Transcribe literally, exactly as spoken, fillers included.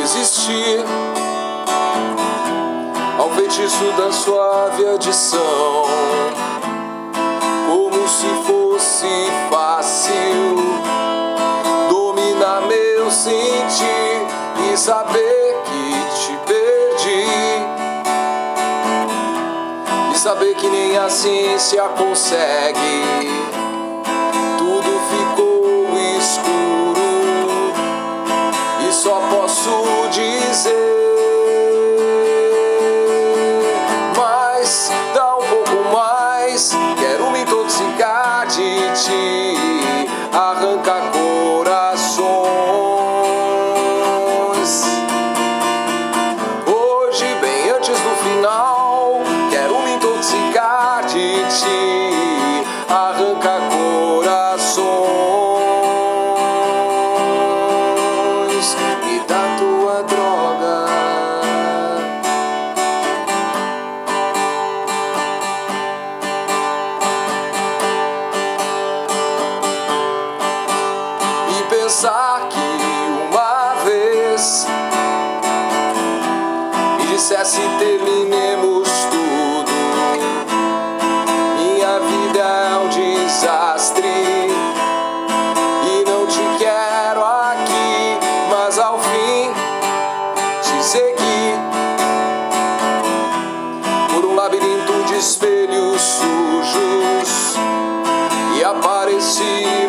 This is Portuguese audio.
resistir ao feitiço da suave adição, como se fosse fácil dominar meu sentir e saber que te perdi, e saber que nem a ciência consegue. Tudo ficou escuro e só posso dizer: mas dá um pouco mais, quero me intoxicar de ti, arranca corações. Hoje, bem antes do final, quero me intoxicar de ti, arranca corações. Me dá tua droga, e pensar que uma vez me dissesse terminemos tudo. Minha vida é um desastre e não te quero aqui, mas ao fim te segui por um labirinto de espelhos sujos e apareci